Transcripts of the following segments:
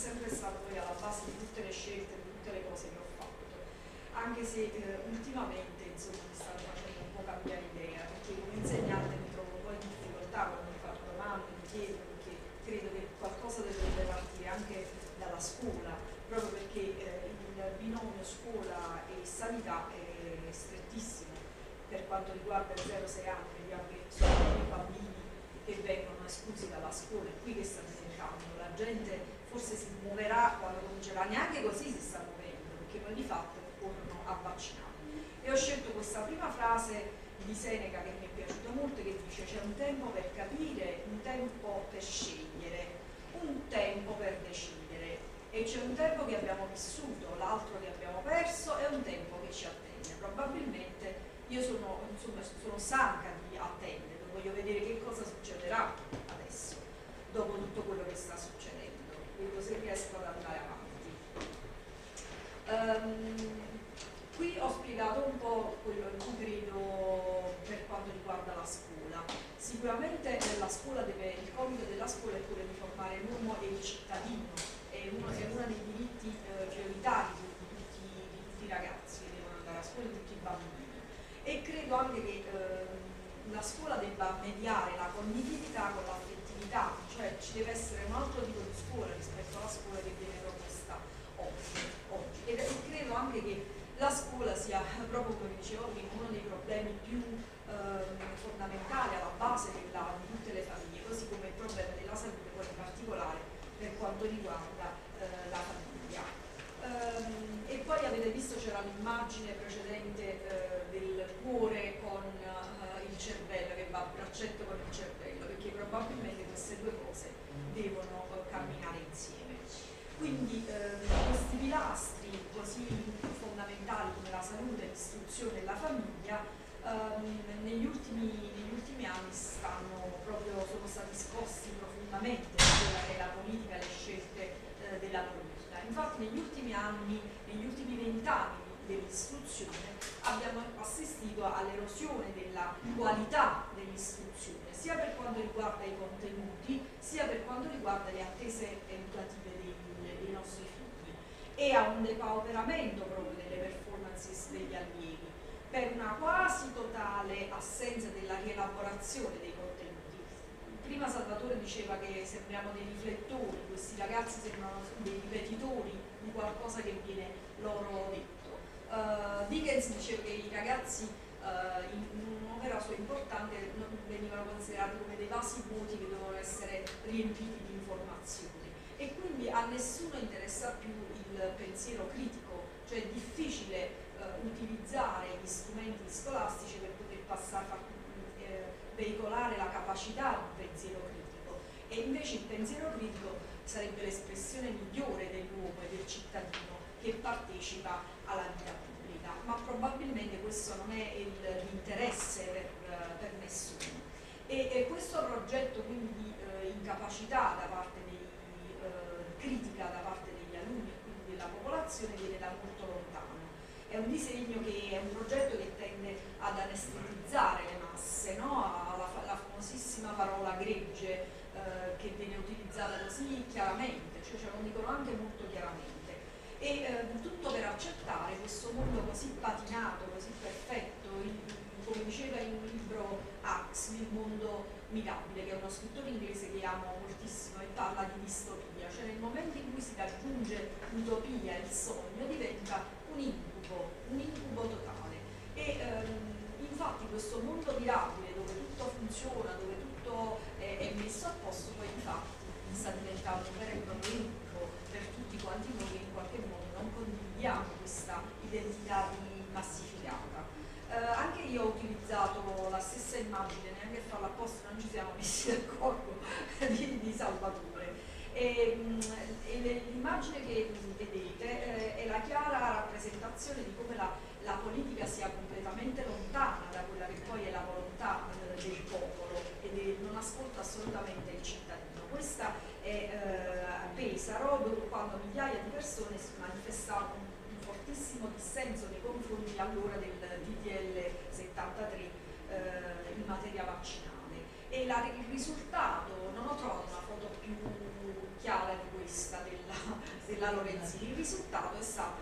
sempre stato poi alla base di tutte le scelte, di tutte le cose che ho fatto, anche se ultimamente insomma mi stanno facendo un po' cambiare idea, perché come insegnante mi trovo un po' in difficoltà quando mi fanno domande, mi chiedono, perché credo che qualcosa dovrebbe partire anche dalla scuola, proprio perché il binomio scuola e sanità è strettissimo per quanto riguarda i 0-6 anni. Vediamo che sono i bambini che vengono esclusi dalla scuola, è qui che sta diventando, la gente forse si muoverà quando comincerà, neanche così si sta muovendo, perché poi di fatto corrono a vaccinare. E ho scelto questa prima frase di Seneca che mi è piaciuta molto, che dice: c'è un tempo per capire, un tempo per scegliere, un tempo per decidere, e c'è un tempo che abbiamo vissuto, l'altro che abbiamo perso, e un tempo che ci attende. Probabilmente io sono stanca di attendere, voglio vedere che cosa succederà adesso, dopo tutto quello che sta succedendo, vedo se riesco ad andare avanti. Qui ho spiegato un po' quello che credo per quanto riguarda la scuola. Sicuramente nella scuola il compito della scuola è quello di formare l'uomo e il cittadino, è uno dei diritti prioritari di tutti i ragazzi che devono andare a scuola, di tutti i bambini. E credo anche che la scuola debba mediare la cognitività con l'affettività, cioè ci deve essere un altro tipo di scuola rispetto alla scuola che viene proposta oggi. E credo anche che la scuola sia, proprio come dicevo prima, uno dei problemi più fondamentali alla base di tutte le famiglie, così come il problema della salute, poi in particolare per quanto riguarda la famiglia. E poi avete visto, c'era l'immagine precedente del cuore con il cervello, che va a braccetto con il cervello, perché probabilmente queste due cose devono camminare insieme. Quindi questi pilastri così fondamentali come la salute, l'istruzione e la famiglia negli ultimi anni sono stati scossi profondamente da quella che è la politica e le scelte della politica. Infatti negli ultimi anni, negli ultimi 20 anni dell'istruzione abbiamo assistito all'erosione della qualità dell'istruzione, sia per quanto riguarda i contenuti, sia per quanto riguarda le attese educative dei nostri figli, e a un depauperamento proprio delle performance degli allievi, per una quasi totale assenza della rielaborazione dei contenuti. Prima Salvatore diceva che sembriamo dei riflettori, questi ragazzi sembrano dei ripetitori di qualcosa che viene loro detto. Dickens diceva che i ragazzi in un'opera sua importante venivano considerati come dei vasi vuoti che dovevano essere riempiti di informazioni, e quindi a nessuno interessa più il pensiero critico, cioè è difficile utilizzare gli strumenti scolastici per poter veicolare la capacità di pensiero critico, e invece il pensiero critico sarebbe l'espressione migliore dell'uomo e del cittadino che partecipa alla vita pubblica, ma probabilmente questo non è l'interesse per nessuno. E questo progetto quindi di incapacità da parte critica da parte degli alunni e quindi della popolazione viene da molto lontano. È un disegno è un progetto che tende ad anestetizzare le masse, no? La famosissima parola gregge che viene utilizzata così chiaramente, cioè ce lo dicono anche molto chiaramente. E tutto per accettare questo mondo così patinato, così perfetto, come diceva in un libro Huxley, il mondo mirabile, che è uno scrittore inglese che amo moltissimo, e parla di distopia, cioè nel momento in cui si raggiunge l'utopia, il sogno, diventa un incubo totale. E infatti questo mondo mirabile, dove tutto funziona, dove tutto è messo a posto, poi infatti sta diventando un vero e proprio incubo per tutti quanti noi che in qualche modo non condividiamo questa identità massificata. Anche io ho utilizzato la stessa immagine, neanche a farla apposta, non ci siamo messi d'accordo, di Salvatore. L'immagine che vedete è la chiara rappresentazione di come la politica sia completamente lontana da quella che poi è la volontà del popolo e non ascolta assolutamente il cittadino. Questa è Pesaro, dove quando migliaia di persone si manifestavano un fortissimo dissenso nei confronti allora del DDL 73 in materia vaccinale. E il risultato, non ho trovato una foto più chiara di questa della Lorenzini. Il risultato è stata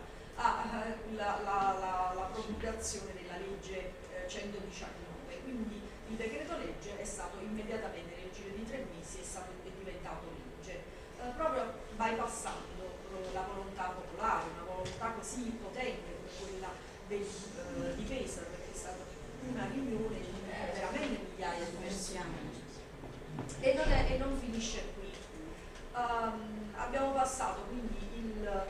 la promulgazione della legge 119, quindi il decreto legge è stato immediatamente nel giro di 3 mesi è diventato legge, proprio bypassando la volontà popolare, una volontà così potente come quella di Pesaro, perché è stata una riunione di veramente migliaia di persone. E non finisce qui. Abbiamo passato quindi il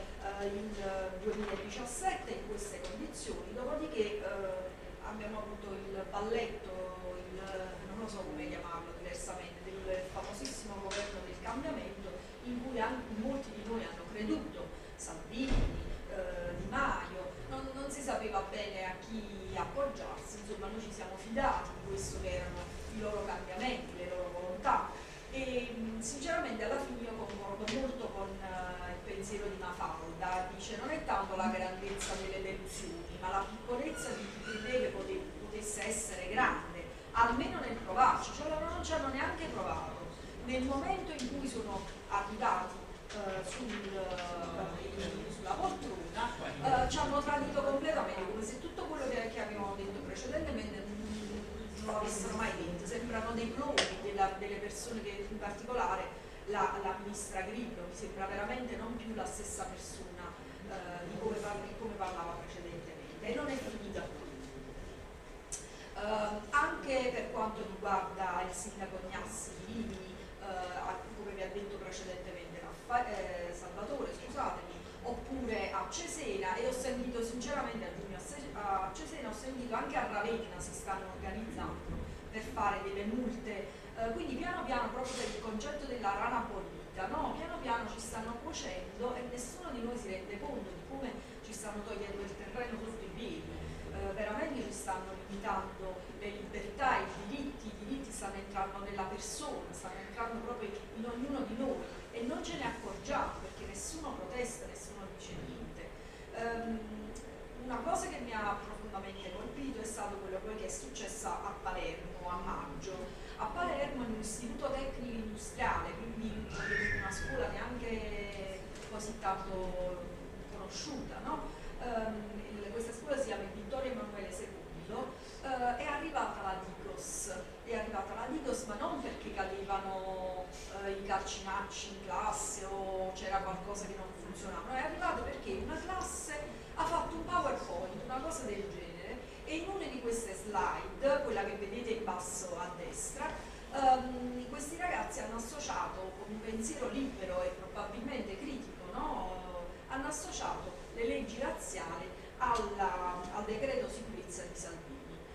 2017 in queste condizioni, dopodiché abbiamo avuto il balletto, non lo so come chiamarlo diversamente, del famosissimo governo del cambiamento, in cui molti di noi hanno creduto, Salvini, Di Maio, non si sapeva bene a chi appoggiarsi, insomma noi ci siamo fidati di questo che erano i loro cambiamenti, le loro volontà, e sinceramente alla fine io concordo molto con il pensiero di Mafalda. Dice: non è tanto la grandezza delle delusioni, ma la piccolezza di chi credeva potesse essere grande, almeno nel provarci. Cioè loro non ci hanno neanche provato. Nel momento in cui sono arrivati sulla poltrona ci hanno tradito completamente, come se tutto quello che avevamo detto precedentemente non lo avessero mai detto. Sembrano dei cloni delle persone che, in particolare la ministra Grillo, mi sembra veramente non più la stessa persona di come parlava precedentemente, e non è finita qui. Anche per quanto riguarda il sindaco Gnassi di Rimini, come vi ha detto precedentemente Salvatore, scusatemi, oppure a Cesena, e ho sentito sinceramente a giugno a Cesena, ho sentito anche a Ravenna si stanno organizzando per fare delle multe, quindi piano piano, proprio per il concetto della rana bollita, no? Piano piano ci stanno cuocendo e nessuno di noi si rende conto di come ci stanno togliendo il terreno sotto i piedi. Veramente ci stanno limitando le libertà, i diritti stanno entrando nella persona, stanno entrando proprio in ognuno di noi e non ce ne accorgiamo perché nessuno protesta, nessuno dice niente. Una cosa che mi ha profondamente colpito è stato quello poi che è successo a Palermo a maggio. A Palermo, in un istituto tecnico industriale, quindi una scuola neanche così tanto conosciuta, no? Questa scuola si chiama Vittorio Emanuele II, è arrivata la Digos, ma non perché cadevano i calcinacci in classe o c'era qualcosa che non funzionava, è arrivata perché una classe ha fatto un PowerPoint, una cosa del genere, e in una di queste slide, quella che vedete in basso a destra, questi ragazzi hanno associato con un pensiero libero e probabilmente critico, no? Hanno associato le leggi razziali al decreto sicurezza di Salvini,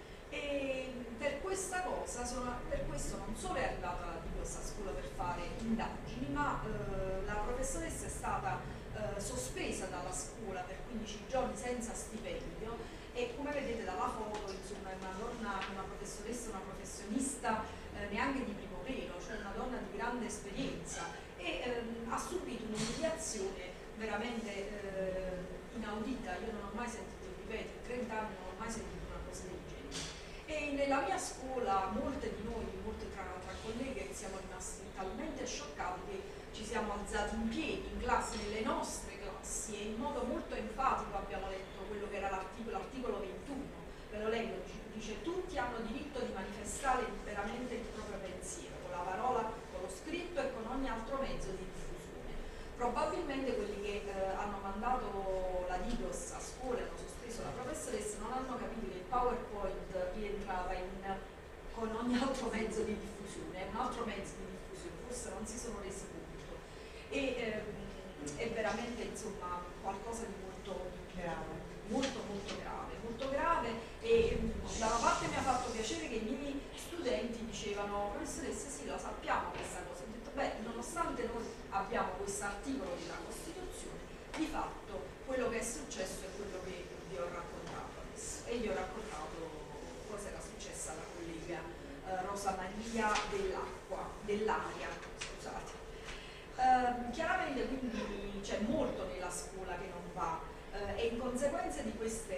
e per questa cosa per questo non solo è arrivata la Digos a scuola per fare indagini, ma la professoressa è stata sospesa dalla scuola per 15 giorni senza stipendio, e come vedete dalla foto, insomma, è una donna, una professoressa, una professionista neanche di primo pelo, cioè una donna di grande esperienza, e ha subito un'umiliazione veramente inaudita. Io non ho mai sentito, ripeto, in 30 anni non ho mai sentito una cosa del genere. E nella mia scuola molte di noi, molte tra colleghe, siamo rimasti talmente scioccati che ci siamo alzati in piedi in classe, nelle nostre classi, e in modo molto enfatico abbiamo letto quello che era l'articolo 21, ve lo leggo, dice: tutti hanno diritto di manifestare liberamente il proprio pensiero, con la parola, con lo scritto e con ogni altro mezzo di diffusione. Probabilmente quelli che hanno mandato la Digos a scuola e hanno sospeso la professoressa non hanno capito che il PowerPoint rientrava con ogni altro mezzo di diffusione, un altro mezzo di diffusione, forse non si sono resi conto. E è veramente, insomma, qualcosa di molto grave, molto grave, e da una parte mi ha fatto piacere che i miei studenti dicevano: professoressa, sì, lo sappiamo questa cosa. Ho detto: beh, nonostante noi abbiamo questo articolo della Costituzione, di fatto quello che è successo è quello che vi ho raccontato adesso, e gli ho raccontato cosa era successo alla collega Rosa Maria dell'Aria, scusate. Chiaramente quindi c'è molto nella scuola che non va, e in conseguenza di questi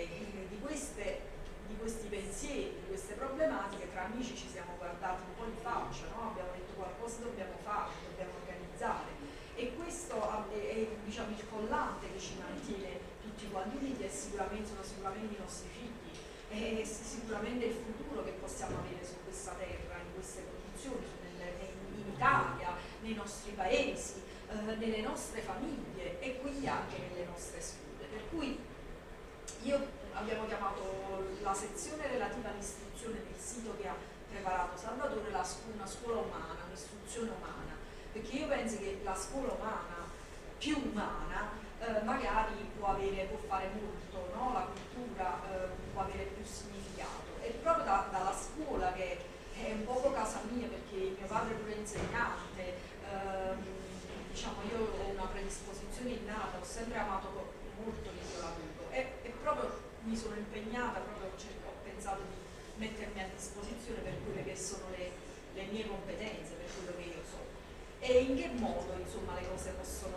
pensieri, di queste problematiche, tra amici ci siamo guardati un po' in faccia, no? Abbiamo detto: qualcosa dobbiamo fare, dobbiamo organizzare, e questo diciamo, il collante che ci mantiene tutti quanti uniti sono sicuramente i nostri figli, è sicuramente il futuro che possiamo avere su questa terra, in queste condizioni, in Italia, nei nostri paesi, nelle nostre famiglie e quindi anche nelle nostre scuole. Per cui abbiamo chiamato la sezione relativa all'istruzione del sito che ha preparato Salvatore una scuola umana, un'istruzione umana, perché io penso che la scuola umana, più umana, magari può fare molto, no? La cultura può avere più significato. E proprio dalla scuola, che è un po' casa mia, perché mio padre è pure insegnante, diciamo, io ho una predisposizione innata, ho sempre amato molto l'isolamento e proprio mi sono impegnata, proprio ho pensato di mettermi a disposizione per quelle che sono le mie competenze, per quello che io so. E in che modo, insomma, le cose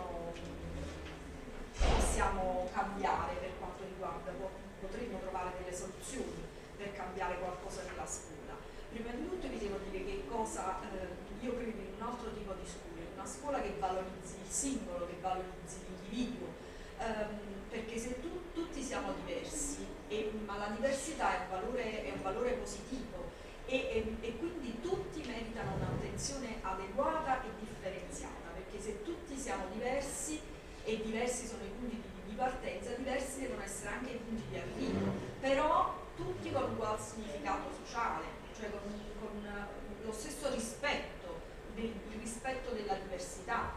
possiamo cambiare per quanto riguarda, potremmo trovare delle soluzioni per cambiare qualcosa nella scuola. Prima di tutto vi devo dire che io credo in un altro tipo di scuola, una scuola che valorizzi il singolo, che valorizzi l'individuo, perché se tutti siamo diversi, ma la diversità è un valore positivo e quindi tutti meritano un'attenzione adeguata e differenziata, perché se tutti siamo diversi e diversi sono i punti di partenza, diversi devono essere anche i punti di arrivo, però tutti con uguale significato sociale, cioè con lo stesso rispetto, il rispetto della diversità.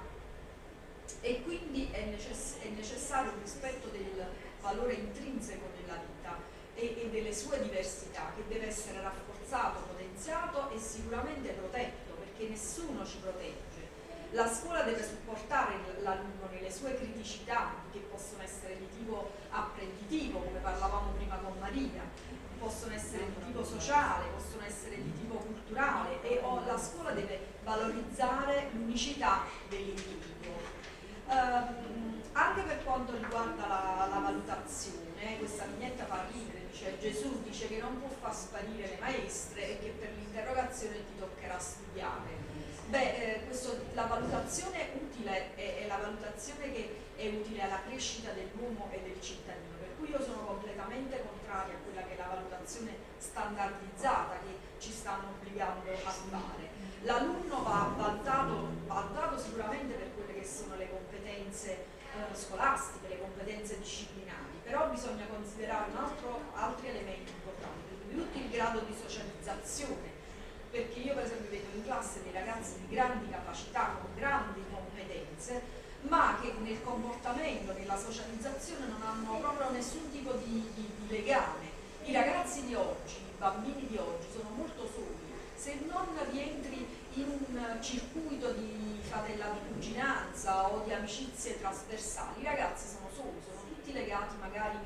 E quindi è necessario un rispetto del valore intrinseco della vita e delle sue diversità, che deve essere rafforzato, potenziato e sicuramente protetto, perché nessuno ci protegge. La scuola deve supportare l'alunno nelle sue criticità, che possono essere di tipo apprenditivo, come parlavamo prima con Maria, possono essere di tipo sociale, possono essere di tipo culturale, e la scuola deve valorizzare l'unicità dell'individuo. Anche per quanto riguarda la valutazione, questa vignetta fa ridere, dice Gesù dice che non può far sparire le maestre e che per l'interrogazione ti toccherà studiare. La valutazione utile è la valutazione che è utile alla crescita dell'uomo e del cittadino, per cui io sono completamente contraria a quella che è la valutazione standardizzata che ci stanno obbligando a fare. L'alunno va valutato sicuramente per quelle che sono le competenze scolastiche, le competenze disciplinari, però bisogna considerare altri elementi importanti, prima di tutto il grado di socializzazione, perché io per esempio vedo in classe dei ragazzi di grandi capacità, con grandi competenze, ma che nel comportamento, nella socializzazione non hanno proprio nessun tipo di legame. I ragazzi di oggi, i bambini di oggi sono molto soli, se non rientri in un circuito di fratellanza, vicinanza o di amicizie trasversali, i ragazzi sono soli, sono tutti legati magari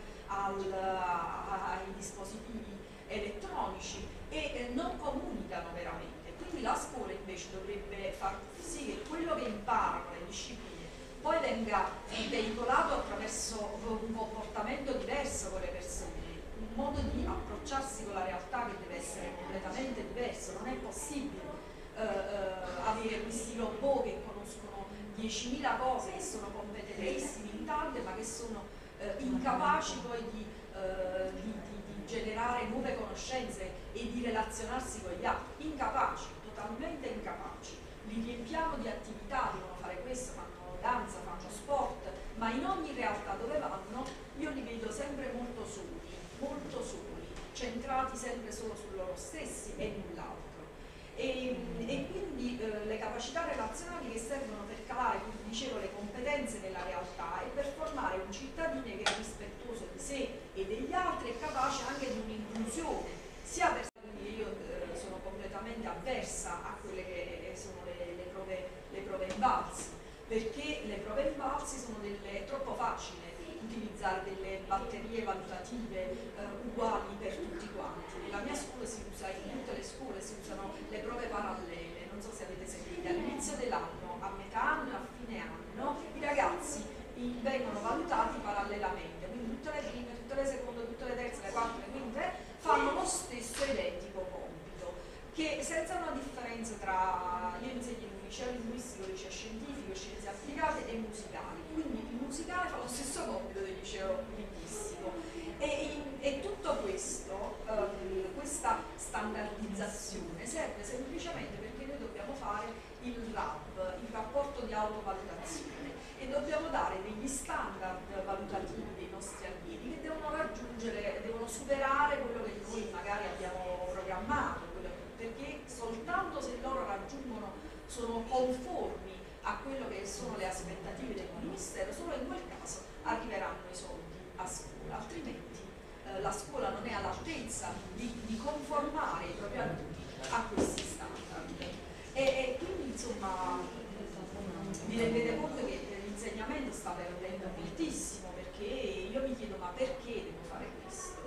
ai dispositivi elettronici e non comunicano veramente. Quindi la scuola invece dovrebbe far sì che quello che imparano, le discipline, poi venga veicolato attraverso un comportamento diverso con le persone, un modo di approcciarsi con la realtà che deve essere completamente diverso. Non è possibile avere questi robot che conoscono 10.000 cose, che sono competentissimi in tante, ma che sono incapaci poi di generare nuove conoscenze e di relazionarsi con gli altri, incapaci, totalmente incapaci. Li riempiamo di attività, devono fare questo, fanno danza, fanno sport, ma in ogni realtà dove vanno io li vedo sempre molto soli, centrati sempre solo su loro stessi e null'altro. E quindi le capacità relazionali che servono per calare, come dicevo, le competenze della realtà e per formare un cittadino che è rispettoso di sé e degli altri e capace anche di un'inclusione, sia per io sono completamente avversa a quelle che sono le prove Invalsi, perché le prove Invalsi sono troppo facile utilizzare delle batterie valutative uguali per tutti quanti. Nella mia scuola si usa, in tutte le scuole si usano le prove parallele, non so se avete sentito, all'inizio dell'anno, a metà anno e a fine anno i ragazzi vengono valutati parallelamente, quindi tutte le prime, tutte le seconde, tutte le terze, le quattro, le quinte fanno lo stesso identico compito, che senza una differenza io insegno in un liceo linguistico, liceo scientifico, scienze applicate e musicali, quindi musicale fa lo stesso compito del liceo linguistico. E tutto questo, questa standardizzazione serve semplicemente perché noi dobbiamo fare il RAV, il rapporto di autovalutazione, e dobbiamo dare degli standard valutativi dei nostri allievi che devono raggiungere, devono superare quello che noi magari abbiamo programmato, perché soltanto se loro raggiungono, sono conformi a quello che sono le aspettative del Ministero, solo in quel caso arriveranno i soldi a scuola, altrimenti la scuola non è all'altezza di conformare i propri alunni a questi standard. E quindi insomma vi rendete conto che l'insegnamento sta perdendo moltissimo, perché io mi chiedo ma perché devo fare questo?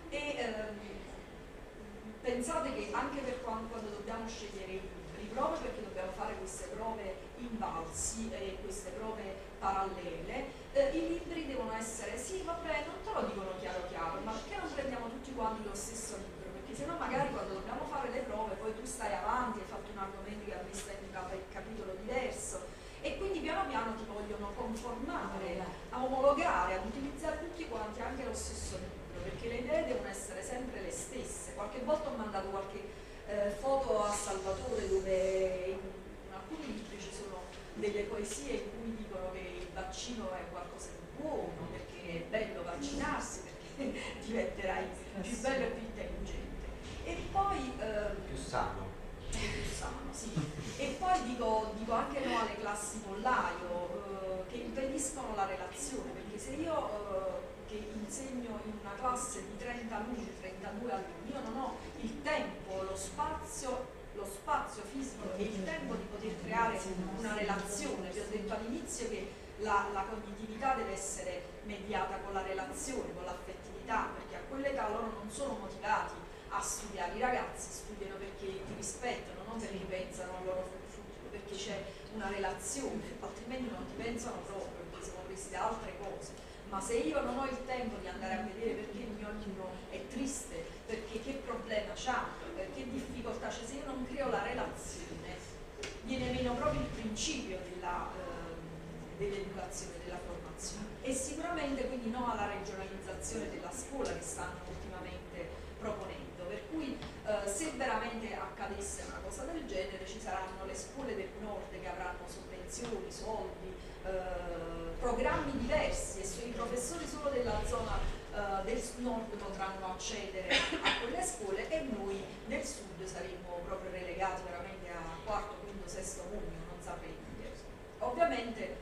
Pensate che anche per quando dobbiamo scegliere i libri, proprio perché dobbiamo fare queste prove invalsi e queste prove parallele, i libri devono essere, sì vabbè, non te lo dicono chiaro chiaro, ma perché non prendiamo tutti quanti lo stesso libro? Perché sennò magari quando dobbiamo fare le prove poi tu stai avanti, hai fatto un argomento che a me sta in un capitolo diverso, e quindi piano piano ti vogliono conformare, a omologare, ad utilizzare tutti quanti anche lo stesso libro, perché le idee devono essere sempre le stesse. Qualche volta ho mandato qualche foto a Salvatore dove in alcuni libri ci sono delle poesie in cui dicono che il vaccino è qualcosa di buono, perché è bello vaccinarsi, perché diventerai più bello e più intelligente. E poi più sano. Più sano, sì. E poi dico anche no alle classi pollaio che impediscono la relazione, perché se io che insegno in una classe di 30 alunni, 32 alunni, io non ho il tempo, lo spazio fisico e il tempo di poter creare una relazione. Vi ho detto all'inizio che la cognitività deve essere mediata con la relazione, con l'affettività, perché a quell'età loro non sono motivati a studiare. I ragazzi studiano perché ti rispettano, non perché pensano al loro futuro, perché c'è una relazione, altrimenti non ti pensano proprio, perché sono presi da altre cose. Ma se io non ho il tempo di andare a vedere perché il mio alunno è triste, perché che problema c'ha, che difficoltà c'è, se io non creo la relazione, viene meno proprio il principio dell'educazione, della formazione. E sicuramente quindi no alla regionalizzazione della scuola che stanno ultimamente proponendo, per cui se veramente accadesse una cosa del genere ci saranno le scuole del nord che avranno sovvenzioni, soldi, programmi diversi, e i professori solo della zona del nord potranno accedere a quelle scuole, e noi del sud saremmo proprio relegati veramente a quarto, quinto, sesto mondo, non saprei dire. Ovviamente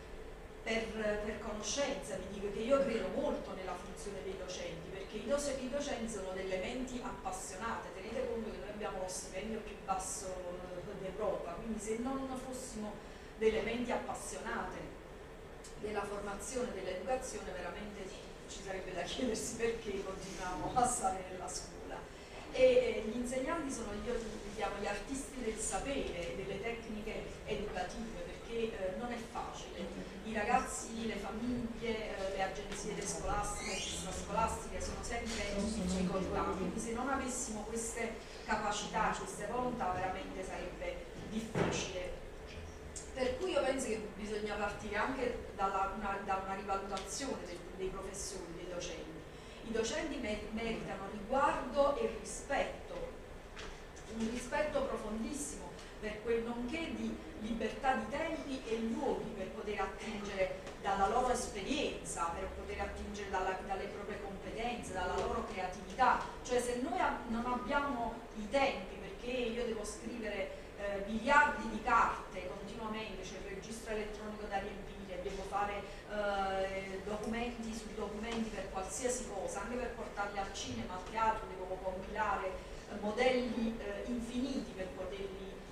per conoscenza vi dico che io credo molto nella funzione dei docenti, perché i docenti sono delle menti appassionate. Tenete conto che noi abbiamo lo stipendio più basso d'Europa, quindi se non fossimo delle menti appassionate della formazione, dell'educazione, veramente ci sarebbe da chiedersi perché continuiamo a stare nella scuola. E gli insegnanti sono, io li chiamo gli artisti del sapere, delle tecniche educative, perché non è facile. I ragazzi, le famiglie, le agenzie scolastiche, extrascolastiche sono sempre in difficoltà, quindi se non avessimo queste capacità, queste volontà, veramente sarebbe difficile. Per cui io penso che bisogna partire anche da una rivalutazione dei professori, dei docenti. I docenti meritano riguardo e rispetto, un rispetto profondissimo per quel nonché di libertà di tempi e luoghi per poter attingere dalla loro esperienza, per poter attingere dalle proprie competenze, dalla loro creatività. Cioè se noi non abbiamo i tempi, perché io devo scrivere miliardi di carte continuamente, c'è il registro elettronico da riempire, devo fare documenti su documenti per qualsiasi cosa, anche per portarli al cinema, al teatro, devo compilare modelli infiniti per poter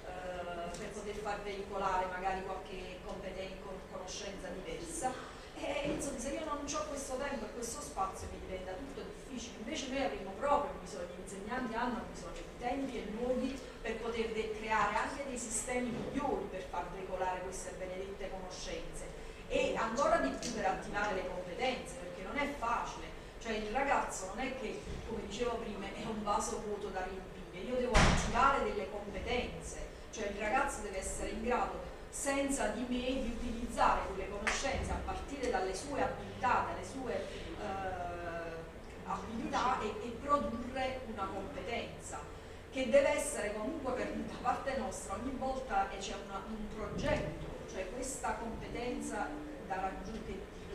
far veicolare magari qualche conoscenza diversa. E insomma, se io non ho questo tempo e questo spazio mi diventa tutto difficile. Invece noi avremo proprio bisogno, gli insegnanti hanno bisogno di tempi e luoghi per poter creare anche dei sistemi migliori per far veicolare queste benedette conoscenze, e ancora di più per attivare le competenze, perché non è facile. Cioè il ragazzo non è che, come dicevo prima, è un vaso vuoto da riempire, io devo attivare delle competenze, cioè il ragazzo deve essere in grado senza di me di utilizzare quelle conoscenze a partire dalle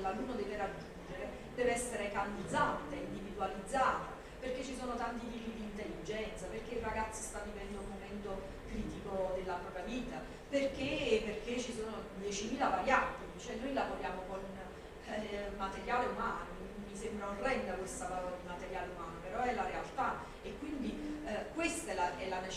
l'alunno deve raggiungere deve essere canalizzata, individualizzata, perché ci sono tanti tipi di intelligenza, perché il ragazzo sta vivendo un momento critico della propria vita, perché ci sono 10.000 variabili, cioè noi lavoriamo con materiale umano, mi sembra orrenda questa parola di materiale umano, però è la realtà, e quindi questa è la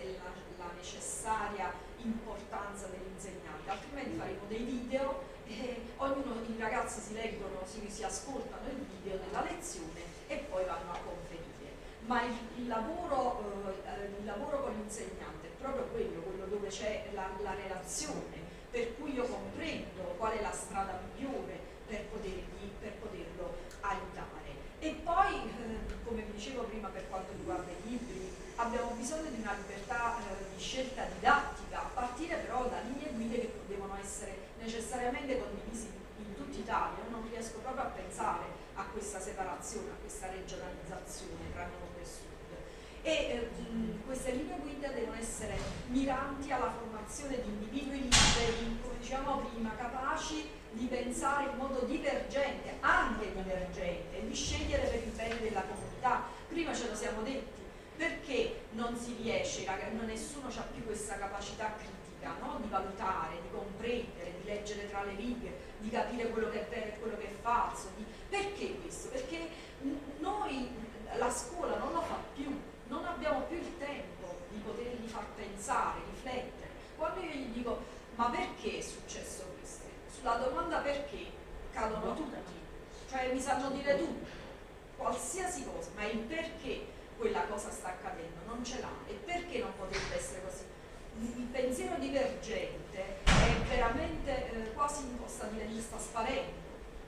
necessaria importanza dell'insegnante, altrimenti faremo dei video e i ragazzi si leggono, si ascoltano il video della lezione e poi vanno a conferire. Ma il lavoro con l'insegnante è proprio quello dove c'è la relazione, per cui io comprendo qual è la strada migliore per poterlo aiutare. E poi, come vi dicevo prima, per quanto riguarda i libri, abbiamo bisogno di una libertà di scelta didattica, a partire però da linee guida che devono essere necessariamente condivisi in tutta Italia. Io non riesco proprio a pensare a questa separazione, a questa regionalizzazione tra nord e sud. E queste linee guida devono essere miranti alla formazione di individui liberi, come dicevamo prima, capaci di pensare in modo divergente, anche divergente, di scegliere per il bene della comunità. Prima ce lo siamo detti, perché non si riesce, nessuno ha più questa capacità critica, no? Di valutare, di comprendere, di leggere tra le righe, di capire quello che è vero e quello che è falso. Perché questo? Perché noi, la scuola non lo fa più, non abbiamo più il tempo di poterli far pensare, riflettere. Quando io gli dico, ma perché è successo questo? Sulla domanda perché cadono tutti, cioè mi sanno dire tutto, qualsiasi cosa, ma il perché quella cosa sta accadendo non ce l'ha, e perché non potrebbe essere così. Il pensiero divergente è veramente quasi imposta di sta sparendo.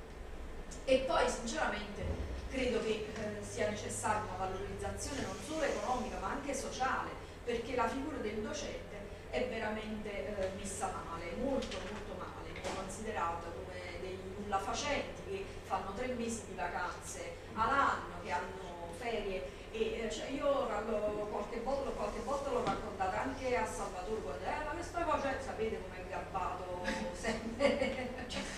E poi sinceramente credo che sia necessaria una valorizzazione non solo economica ma anche sociale, perché la figura del docente è veramente messa male, molto molto male, viene considerata come dei nullafacenti che fanno 3 mesi di vacanze all'anno, che hanno ferie. E cioè io qualche volta l'ho raccontata anche a Salvatore, ma che stai facendo? Sapete com'è gabbato sempre?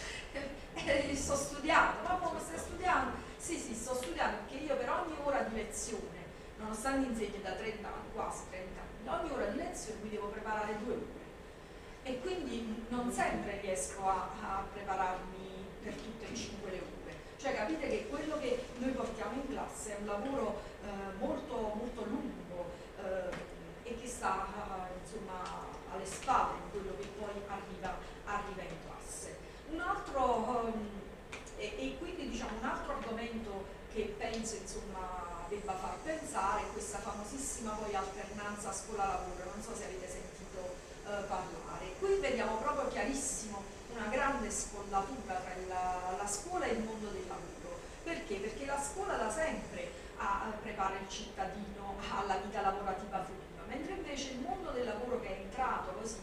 Sto studiando. Ma come stai studiando? Sì, sto studiando, perché io per ogni ora di lezione, nonostante insegni da 30 anni, quasi 30 anni, ogni ora di lezione mi devo preparare 2 ore, e quindi non sempre riesco a prepararmi per tutte e 5 le ore. Cioè capite che quello che noi portiamo in classe è un lavoro molto, molto lungo e che sta insomma alle spalle di quello che poi arriva in classe. Un altro e quindi diciamo un altro argomento che penso insomma debba far pensare è questa famosissima poi alternanza scuola-lavoro. Non so se avete sentito parlare. Qui vediamo proprio chiarissimo una grande scollatura tra la scuola e il mondo del lavoro. Perché? Perché la scuola da sempre prepara il cittadino alla vita lavorativa futura, mentre invece il mondo del lavoro, che è entrato così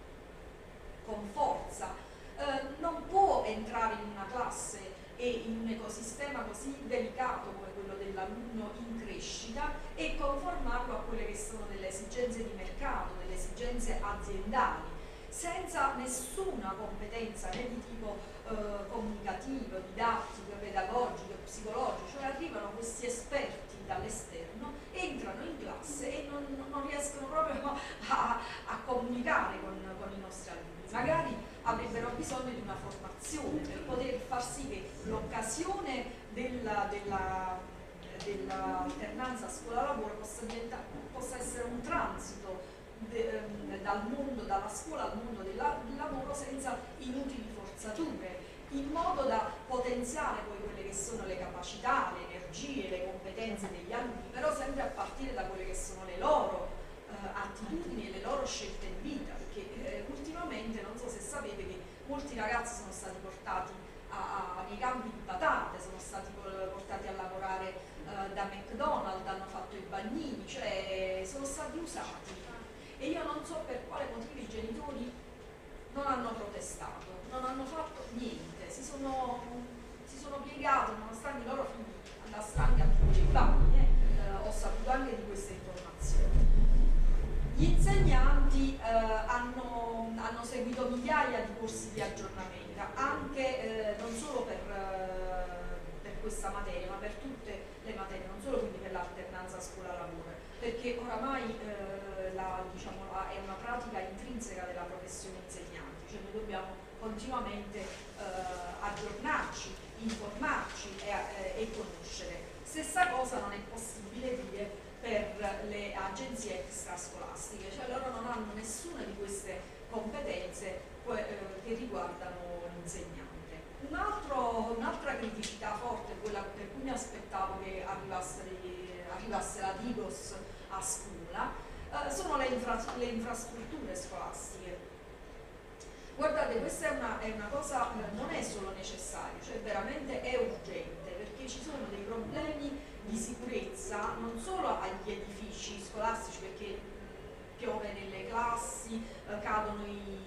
con forza, non può entrare in una classe e in un ecosistema così delicato come quello dell'alunno in crescita e conformarlo a quelle che sono delle esigenze di mercato, delle esigenze aziendali, senza nessuna competenza né di tipo comunicativo, didattico, pedagogico, psicologico. Cioè arrivano questi esperti dall'esterno, entrano in classe e non riescono proprio a comunicare con i nostri alunni. Magari avrebbero bisogno di una formazione per poter far sì che l'occasione dell'alternanza scuola-lavoro possa essere un transito dalla scuola al mondo del lavoro senza inutili forzature, in modo da potenziare poi quelle che sono le capacità, le energie, le competenze degli alunni, però sempre a partire da quelle che sono le loro attitudini e le loro scelte di vita, perché ultimamente non so se sapete che molti ragazzi sono stati portati nei campi di patate, sono stati portati a lavorare da McDonald's, hanno fatto i bagnini, cioè sono stati usati. E io non so per quale motivo i genitori non hanno protestato, non hanno fatto niente, si sono piegati nonostante i loro figli andassero anche a pulire i bagni. Ho saputo anche di queste informazioni. Gli insegnanti hanno seguito migliaia di corsi di aggiornamento, anche non solo per questa materia, ma per tutte le materie, non solo quindi per l'alternanza scuola-lavoro, perché oramai diciamo, è una pratica intrinseca della professione insegnante, cioè noi dobbiamo continuamente aggiornarci, informarci e conoscere. Stessa cosa non è possibile dire per le agenzie extrascolastiche, cioè loro non hanno nessuna di queste competenze che riguardano l'insegnante. Un'altra criticità forte, quella per cui mi aspettavo che arrivasse la Digos a scuola, sono le infrastrutture scolastiche. Guardate, questa è una cosa, non è solo necessaria, cioè veramente è urgente, perché ci sono dei problemi di sicurezza non solo agli edifici scolastici, perché piove nelle classi, cadono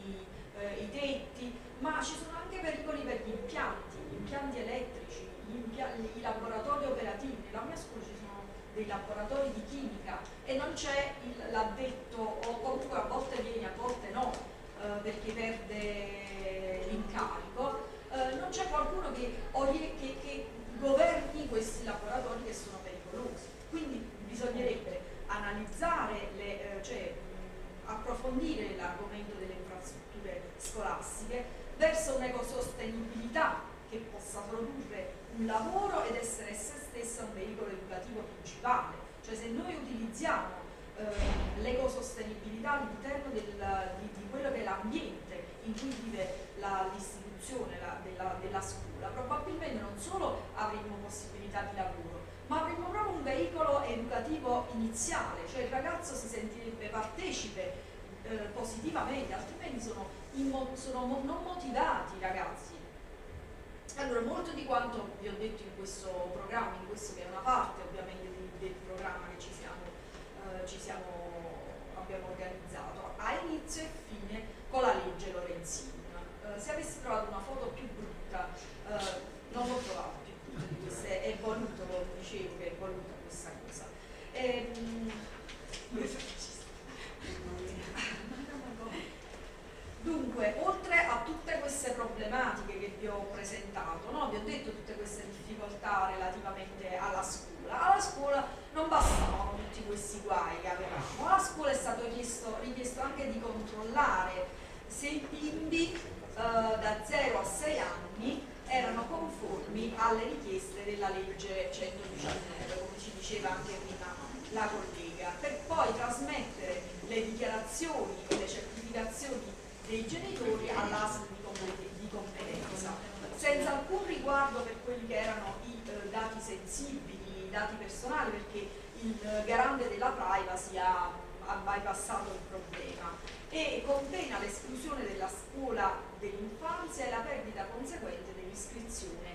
i tetti, ma ci sono anche pericoli per gli impianti elettrici, i laboratori operativi. Nella mia scuola ci sono dei laboratori di chimica e non c'è l'addetto, o comunque a volte viene, a volte no, perché perde l'incarico, non c'è qualcuno che governi questi laboratori che sono pericolosi. Quindi bisognerebbe analizzare, cioè approfondire l'argomento delle infrastrutture scolastiche verso un'ecosostenibilità che possa produrre un lavoro ed essere essa stessa un veicolo educativo principale. Cioè se noi utilizziamo l'ecosostenibilità all'interno di quello che è l'ambiente in cui vive l'istituzione della scuola, probabilmente non solo avremo possibilità di lavoro, ma avremo proprio un veicolo educativo iniziale, cioè il ragazzo si sentirebbe partecipe positivamente, altrimenti sono non motivati i ragazzi. Allora, molto di quanto vi ho detto in questo programma, in questo che è una parte ovviamente del programma che abbiamo organizzato, ha inizio e fine con la legge Lorenzin. Se avessi trovato una foto più brutta, non l'ho trovata più brutta di queste, è voluto, dicevo che è voluta questa cosa. Dunque, oltre a tutte queste problematiche che vi ho presentato, no? Vi ho detto tutte queste difficoltà relativamente alla scuola non bastavano tutti questi guai che avevamo, alla scuola è stato richiesto anche di controllare se i bimbi da 0 a 6 anni erano conformi alle richieste della legge 119, come ci diceva anche prima la collega, per poi trasmettere le dichiarazioni e le certificazioni dei genitori all'ASL di competenza, senza alcun riguardo per quelli che erano i dati sensibili, i dati personali, perché il garante della privacy ha bypassato il problema, e con pena l'esclusione della scuola dell'infanzia e la perdita conseguente dell'iscrizione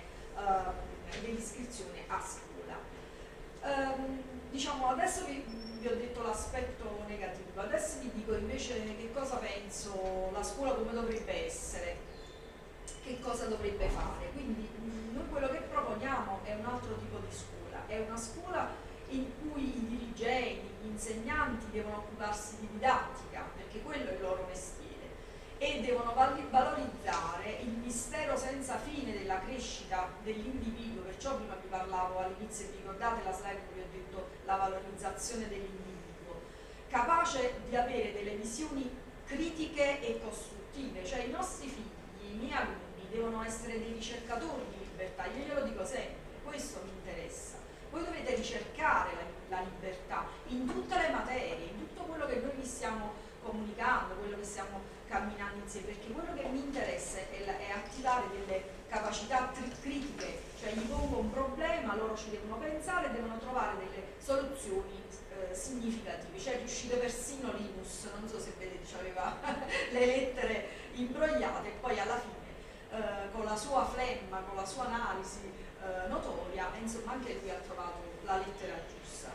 a scuola. Diciamo, adesso vi ho detto l'aspetto negativo, adesso vi dico invece che cosa penso la scuola come dovrebbe essere, che cosa dovrebbe fare. Quindi noi quello che proponiamo è un altro tipo di scuola, è una scuola in cui i dirigenti, gli insegnanti devono occuparsi di didattica, perché quello è il loro mestiere, e devono valorizzare il mistero senza fine della crescita dell'individuo. Perciò prima vi parlavo all'inizio, vi ricordate la slide dove vi ho detto la valorizzazione dell'individuo, capace di avere delle visioni critiche e costruttive, cioè i nostri figli, i miei alunni devono essere dei ricercatori di libertà. Io glielo dico sempre, questo mi interessa. Voi dovete ricercare la libertà in tutte le materie, in tutto quello che noi vi stiamo comunicando, quello che stiamo camminando insieme, perché quello che mi interessa è attivare delle capacità critiche, cioè gli pongo un problema, loro ci devono pensare, devono trovare delle soluzioni significative. Cioè è riuscito persino Linus, non so se vedete, aveva le lettere imbrogliate, e poi alla fine con la sua flemma, con la sua analisi notoria, insomma anche lui ha trovato la lettera giusta.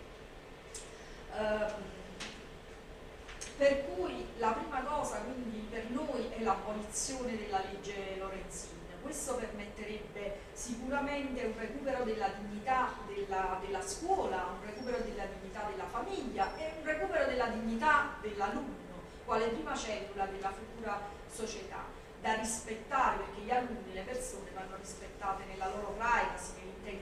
Per cui la prima cosa quindi per noi è l'abolizione della legge Lorenzin. Questo permetterebbe sicuramente un recupero della dignità della scuola, un recupero della dignità della famiglia e un recupero della dignità dell'alunno, quale prima cellula della futura società, da rispettare, perché gli alunni, le persone vanno rispettate nella loro privacy, nell'integrità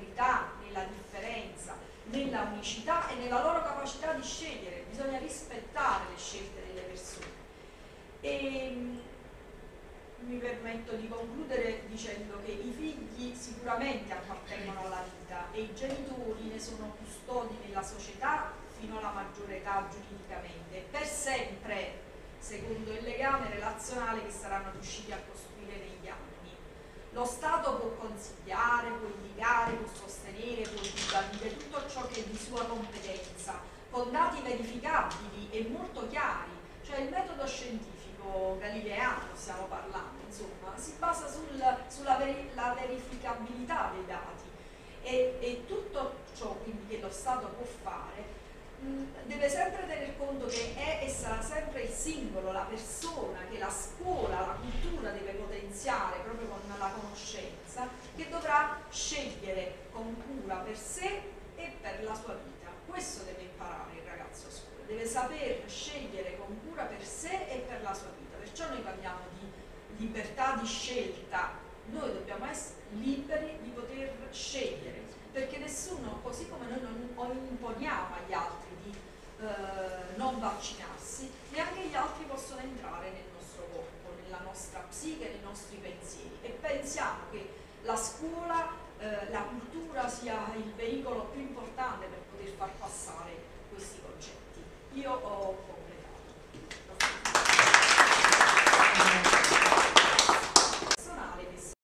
permetto di concludere dicendo che i figli sicuramente appartengono alla vita e i genitori ne sono custodi nella società fino alla maggiore età giuridicamente, per sempre, secondo il legame relazionale che saranno riusciti a costruire negli anni. Lo Stato può consigliare, può indicare, può sostenere, può ribadire tutto ciò che è di sua competenza, con dati verificabili e molto chiari, cioè il metodo scientifico galileano stiamo parlando, insomma, si basa sulla la verificabilità dei dati e tutto ciò quindi che lo Stato può fare deve sempre tener conto che è e sarà sempre il singolo, la persona, che la scuola, la cultura deve potenziare proprio con la conoscenza, che dovrà scegliere con cura per sé e per la sua vita. Questo deve imparare il ragazzo a scuola, deve saper scegliere con cura per sé e per la sua vita. Perciò noi parliamo di libertà di scelta, noi dobbiamo essere liberi di poter scegliere, perché nessuno, così come noi non imponiamo agli altri di non vaccinarsi, neanche gli altri possono entrare nel nostro corpo, nella nostra psiche, nei nostri pensieri, e pensiamo che la scuola, la cultura sia il veicolo più importante per poter far passare questi concetti. Io